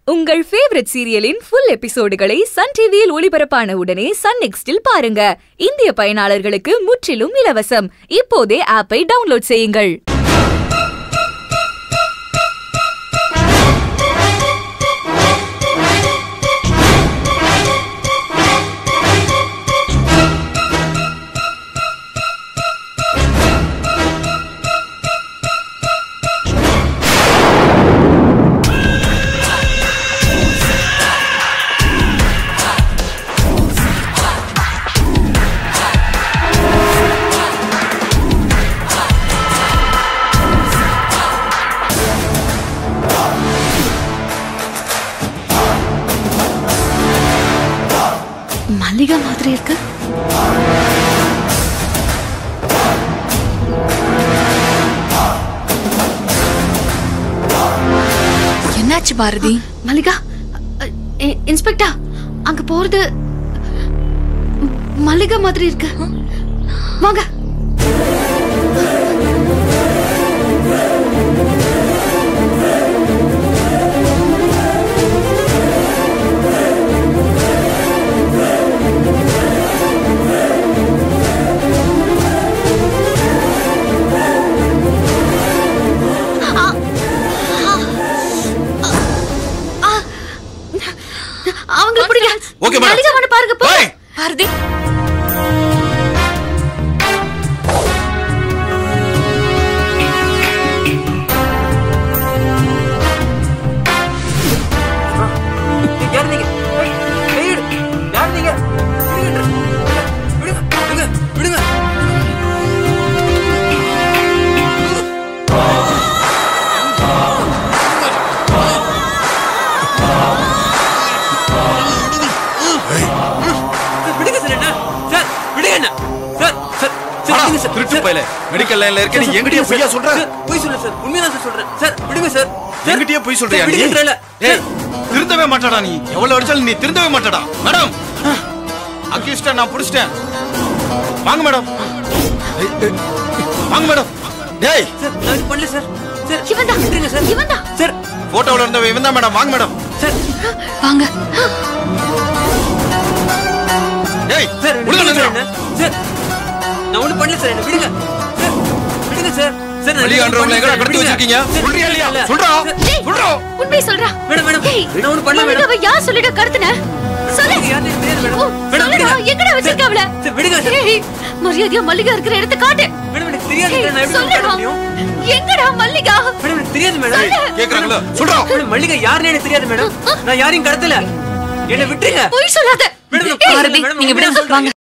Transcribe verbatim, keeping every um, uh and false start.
உங்கள் ஃபேவரட் சீரியலின் ஃபுல் எபிசோடுகளை சன் டிவியில் ஒளிபரப்பான உடனே சன் நெக்ஸ்டில் பாருங்க. இந்திய பயனாளர்களுக்கு முற்றிலும் இலவசம். இப்போதே ஆப்பை டவுன்லோட் செய்யுங்கள். மல்லிகா மாதிரி இருக்கு. என்னாச்சு பாரதி? மல்லிகா, இன்ஸ்பெக்டர் அங்க போறது மல்லிகா மாதிரி இருக்கு. வாங்க. அவங்க புடிங்க. Okay madam. மல்லிகா வந்து பாருங்க போ. பாரதி. யார் நீங்க? வெயிட். யார் நீங்க? விடுங்க. விடுங்க. விடுங்க. மெடிக்கல் லைன்ல இருக்க நீ எங்கடியே பொய்யா சொல்ற? பொய் சொல்ற சார். உண்மையா சார் சொல்றேன். சார் விடுங்க சார். எங்கடியே பொய் சொல்றியா நீ? ஏய் திருந்தவே மாட்டடா நீ. எவ்வளவு அடிச்சாலும் நீ திருந்தவே மாட்டடா. மேடம் அக்யூஸ்ட நான் புடிச்சிட்டேன். வாங்க மேடம். வாங்க மேடம். டேய் சார் நான் பண்ணல சார். சார் இவன்டா. விடுங்க சார். இவன்டா. சார் போட்டோல இருந்தவ இவன்தான் மேடம். வாங்க மேடம். சார் வாங்க. டேய் சார் விடுங்க சார். சார் நான் ஒண்ணு பண்ணல சார். என்ன விடுங்க. சார் விடுங்க சார். சார் மல்லிகா அன்றவங்கள எங்கடா கடத்தி வச்சிருக்கீங்க? சொல்றியா இல்லையா? சொல்றா. சொல்றா. உண்மை சொல்றா. மேடம் மேடம் நான் ஒண்ணு பண்ணல மேடம். அவ யார் சொல்லிட கடத்துன? சொல்லு. யாரே தெரியாது மேடம். மேடம் விடுங்க. எங்கடா வச்சிருக்க அவள? சார் விடுங்க சார். மரியாதையா மல்லிகா இருக்கிற இடத்தை காட்டு. மேடம் எனக்கு தெரியாது. நான் எப்படி காட்ட முடியும்? எங்கடா மல்லிகா? மேடம் எனக்கு தெரியாது மேடம். கேக்குறாங்களா? சொல்றா. மேடம் மல்லிகா யாருன்னு எனக்கு தெரியாது மேடம். நான் யாரையும் கடத்தல. என்ன விட்டுருங்க. பொய் சொல்லாத. மேடம் பாரதி நீங்க விடுங்க. வாங்க.